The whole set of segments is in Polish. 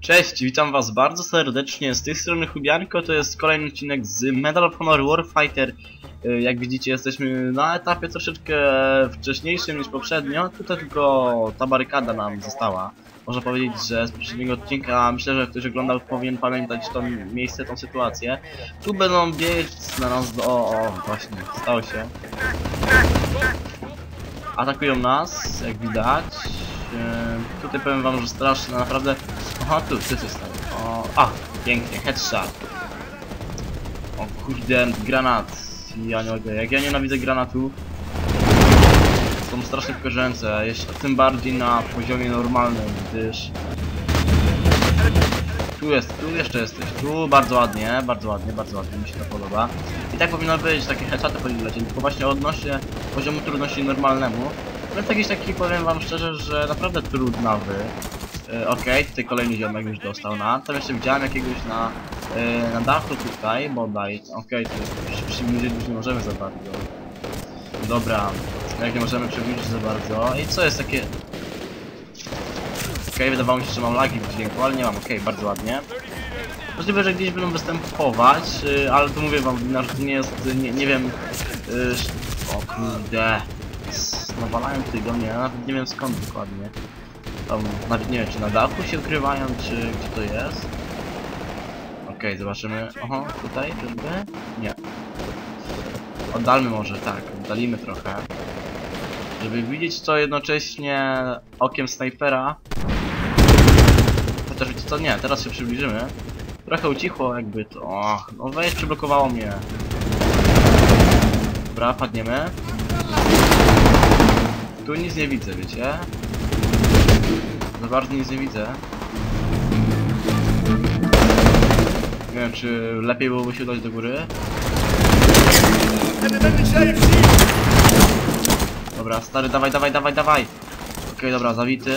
Cześć, witam was bardzo serdecznie, z tej strony Hubianko, to jest kolejny odcinek z Medal of Honor Warfighter. Jak widzicie, jesteśmy na etapie troszeczkę wcześniejszym niż poprzednio, tutaj tylko ta barykada nam została. Można powiedzieć, że z poprzedniego odcinka, myślę, że ktoś oglądał, powinien pamiętać to miejsce, tą sytuację. Tu będą biec na nas o, właśnie, stało się. Atakują nas, jak widać. Tutaj powiem wam, że straszne, naprawdę. Aha, tu coś stało. Pięknie, headshot. O kurde, granat. Ja nie mogę, jak ja nienawidzę granatów. Są strasznie wkurzające, jeszcze tym bardziej na poziomie normalnym, gdyż... Tu jeszcze jesteś, tu bardzo ładnie, mi się to podoba. I tak powinno być, takie headshoty powinny lecieć, tylko właśnie odnośnie poziomu trudności normalnemu. Więc jakiś taki, powiem wam szczerze, że naprawdę trudnawy. Okej, tutaj kolejny ziomek już dostał tam jeszcze widziałem jakiegoś na dachu tutaj, bodaj. Okej, tu przybliżyć już nie możemy za bardzo. Dobra, jak nie możemy przybliżyć za bardzo. I co jest takie... Okej, wydawało mi się, że mam lagi w dźwięku, ale nie mam. Okej, bardzo ładnie. Możliwe, że gdzieś będą występować, ale to mówię wam, że to nie jest, nie wiem... O kurde... Nawalają tutaj do mnie, ja nawet nie wiem skąd dokładnie. Tam, nawet nie wiem, czy na dachu się ukrywają, czy gdzie to jest. Okej, zobaczymy. Oho, tutaj, czyżby? Nie. Oddalmy może, tak, oddalimy trochę. Żeby widzieć to jednocześnie okiem snajpera. Chociaż wiecie co, nie, teraz się przybliżymy. Trochę ucichło jakby to. Och, no weź, przyblokowało mnie. Dobra, padniemy. Tu nic nie widzę, wiecie? Za bardzo nic nie widzę. Nie wiem, czy lepiej byłoby się udać do góry. Dobra, stary, dawaj. Okej, dobra, zawity.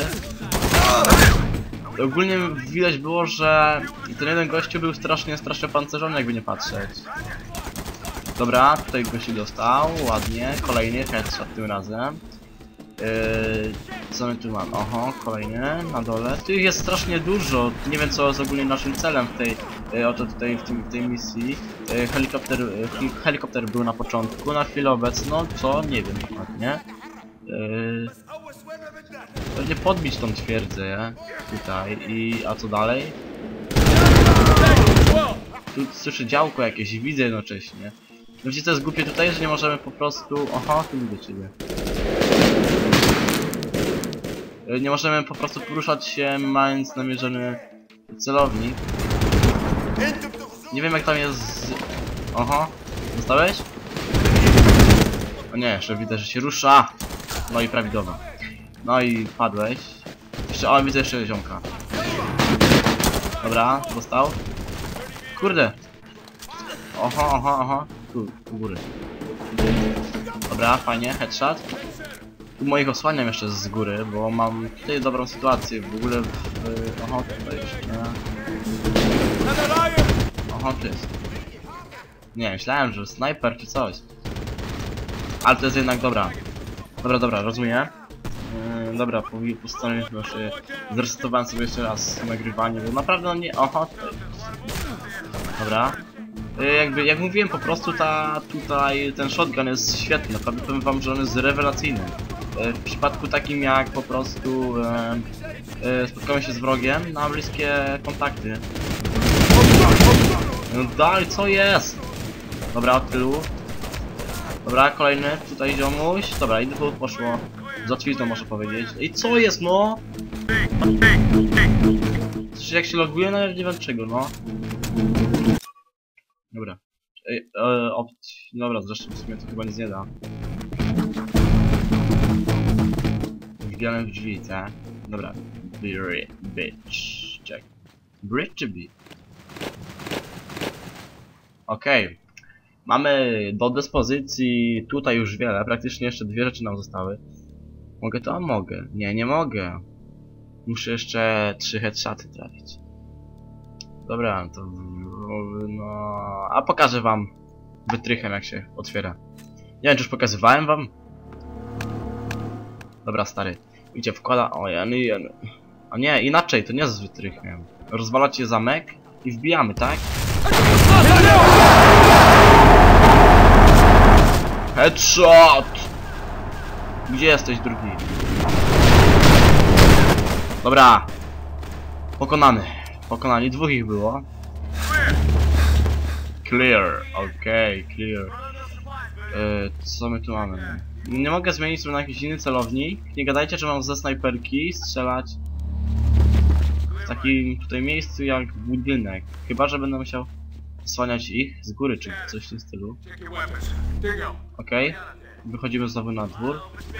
Ogólnie widać było, że ten jeden gościu był strasznie pancerzony, jakby nie patrzeć. Dobra, tutaj gościu dostał, ładnie, kolejny headshot tym razem. Co my tu mamy? Oho, kolejny na dole. Tych jest strasznie dużo. Nie wiem, co jest ogólnie naszym celem w tej w tej misji. Helikopter był na początku, na chwilę obecną, co nie wiem dokładnie. Pewnie podbić tą twierdzę tutaj a co dalej? Tu słyszę działko jakieś i widzę jednocześnie. Wiecie co jest głupie tutaj, że nie możemy po prostu... Oho, tu widzę ciebie. Nie możemy po prostu poruszać się, mając namierzony celownik. Nie wiem jak tam jest... Oho, dostałeś? O nie, jeszcze widzę, że się rusza. No i prawidłowo. No i padłeś. Jeszcze, widzę jeszcze ziomka. Dobra, dostał. Kurde. Oho. Tu, u góry. Dobra, fajnie, headshot. Tu moich osłaniam jeszcze z góry, bo mam tutaj dobrą sytuację. W ogóle oho, tutaj jeszcze. Oho, tu jest. Nie, myślałem, że snajper czy coś. Ale to jest jednak dobra. Dobra, rozumiem. Dobra, postanowiłem już zresetowałem sobie jeszcze raz nagrywanie, bo naprawdę nie... Oho, tutaj. Dobra. Jak mówiłem, po prostu tutaj ten shotgun jest świetny, naprawdę powiem wam, że on jest rewelacyjny. W przypadku takim jak po prostu spotkamy się z wrogiem na bliskie kontakty. No dalej, co jest? Dobra, od tyłu. Dobra, kolejny, tutaj ziomuś. Dobra, i tu poszło. Za twizną można powiedzieć. I co jest, no? Coś jak się loguje, no nie wiem czego, no. Dobra. Dobra, zresztą w sumie to chyba nic nie da. Wbijamy w drzwi, tak? Dobra. Bitch. Check. Bridge czy bit? Okej. Mamy do dyspozycji tutaj już wiele. Praktycznie jeszcze dwie rzeczy nam zostały. Mogę to? Mogę. Nie mogę. Muszę jeszcze 3 headshoty trafić. Dobra, to... No... A pokażę wam wytrychem jak się otwiera. Nie wiem, czy już pokazywałem wam? Dobra, stary. Idzie, wkłada... O, A nie, inaczej, to nie z wytrychem. rozwalacie zamek i wbijamy, tak? Headshot! Gdzie jesteś, drugi? Dobra. Pokonany. Pokonani, dwóch ich było. Clear, okej, clear. Co my tu mamy? Nie mogę zmienić sobie na jakiś inny celownik. Nie gadajcie, że mam ze snajperki strzelać w takim tutaj miejscu jak budynek. Chyba, że będę musiał osłaniać ich z góry, czy coś w tym stylu. Okej. Wychodzimy znowu na dwór.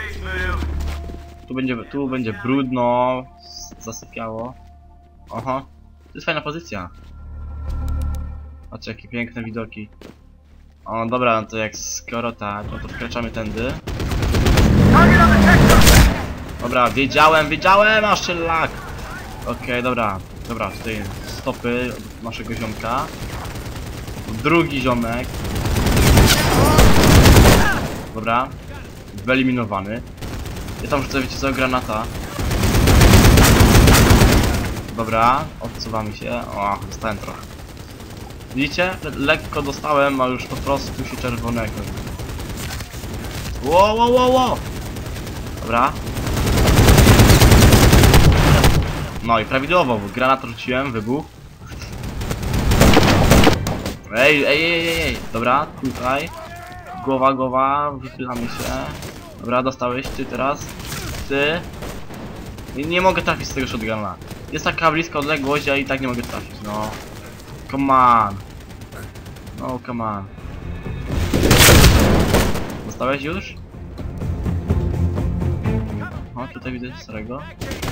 Tu będzie brudno, zasypiało. Oho, to jest fajna pozycja. Patrzcie, jakie piękne widoki. O, dobra, no to jak skoro tak, no to wkraczamy tędy. Dobra, wiedziałem, aż lak. Okej, dobra, tutaj stopy naszego ziomka. Drugi ziomek. Dobra, wyeliminowany. Ja tam rzucę, wiecie co, granata. Dobra, odsuwamy się. O, dostałem trochę. Widzicie? Lekko dostałem, a już po prostu się czerwonego. Wow. Dobra. No i prawidłowo, bo granat rzuciłem, wybuch. Ej. Dobra, tutaj. Głowa, wychylamy się. Dobra, dostałeś, ty teraz. Ty. Nie mogę trafić z tego shotguna. Jest taka bliska odległość, a i tak nie mogę trafić, no. Come on. No, come on. Dostałeś już? O, tutaj widzę starego.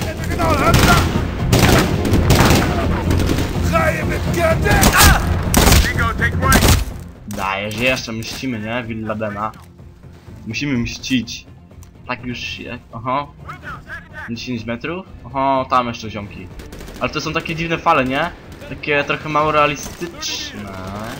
Dajesz, jeszcze mścimy, nie? Villadena. Musimy mścić. Tak już jak... Oho. 10 metrów? Oho, tam jeszcze ziomki. Ale to są takie dziwne fale, nie? Takie trochę mało realistyczne.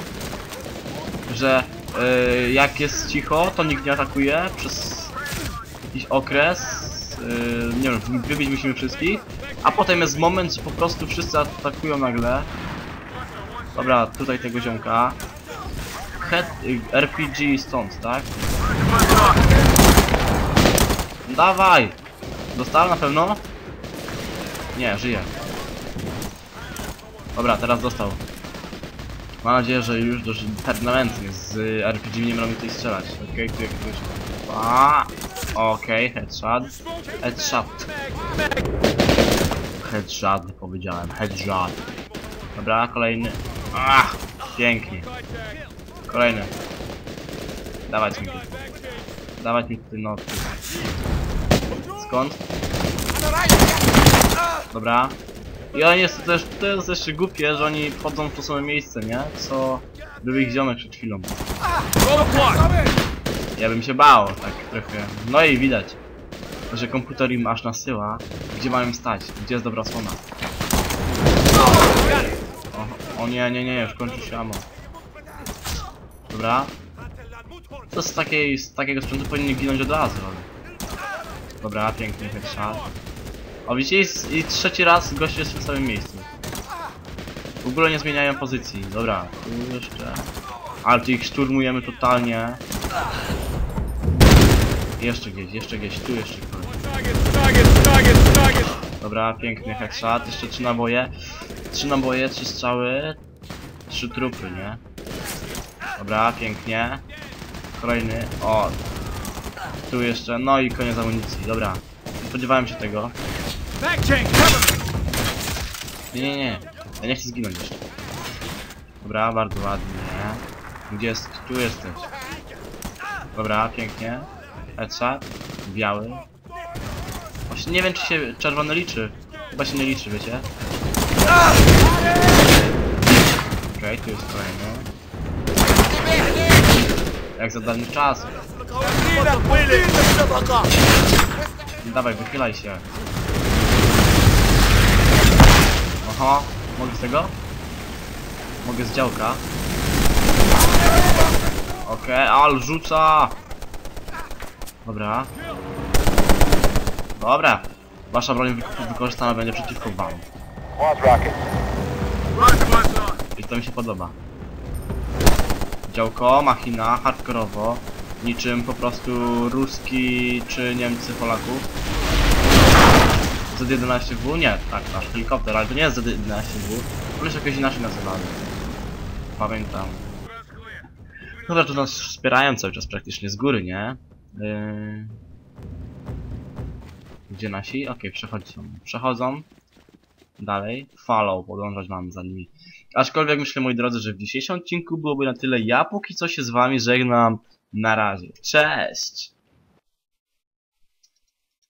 Że jak jest cicho, to nikt nie atakuje przez jakiś okres. Nie wiem, wybić musimy wszystkich. A potem jest moment, że po prostu wszyscy atakują nagle. Dobra, tutaj tego ziomka. RPG stąd, tak? Dawaj! Dostałem na pewno? Nie, żyje. Dobra, teraz dostał. Mam nadzieję, że już dość permanentnie z RPG nie będą mi tutaj strzelać. Okej, tu jakiegoś... Okej, headshot. Headshot powiedziałem, headshot. Dobra, kolejny. Pięknie. Kolejny. Dawać mi tutaj no. Skąd? Dobra. I oni jest też, to jest jeszcze głupie, że oni wchodzą w to same miejsce, nie? Co był ich ziomek przed chwilą. Ja bym się bał, tak trochę. No i widać, że komputer im aż nasyła, gdzie mają stać, gdzie jest dobra słona. O nie, już kończy się ammo. Dobra. To z takiego sprzętu powinien ginąć od razu, ale... Dobra, piękny headshot. O, widzicie, i trzeci raz gość jest w tym samym miejscu. W ogóle nie zmieniają pozycji. Dobra, tu jeszcze. Ale tu ich szturmujemy totalnie. Jeszcze gdzieś, tu jeszcze ktoś. Dobra, piękny headshot. Jeszcze 3 naboje. 3 naboje, 3 strzały. 3 trupy, nie? Dobra, pięknie. Kolejny. O. Tu jeszcze. No i koniec amunicji. Dobra. Nie spodziewałem się tego. Nie. Ja nie chcę zginąć jeszcze. Dobra, bardzo ładnie. Gdzie jest? Tu jesteś. Dobra, pięknie. Headshot. Biały. Właśnie nie wiem, czy się czerwony liczy. Chyba się nie liczy, wiecie? Okej, tu jest kolejny. Jak za dawnych czasów. Dawaj, wychylaj się. Oho, mogę z tego? Mogę z działka. Okej, ale rzuca. Dobra. Wasza broń wykorzystana będzie przeciwko wam. I to mi się podoba. Działko, machina, hardkorowo. Niczym po prostu Ruski czy Niemcy Polaków. Z11W? Nie, tak, nasz helikopter, ale to nie jest Z11W. On jest jakoś inaczej nazywany. Pamiętam. Dobra, tu nas wspierają cały czas praktycznie z góry, nie? Gdzie nasi? Okej, przechodzą. Przechodzą. Dalej. Follow, podążać mamy za nimi. Aczkolwiek myślę, moi drodzy, że w dzisiejszym odcinku byłoby na tyle. Ja póki co się z wami żegnam. Na razie. Cześć!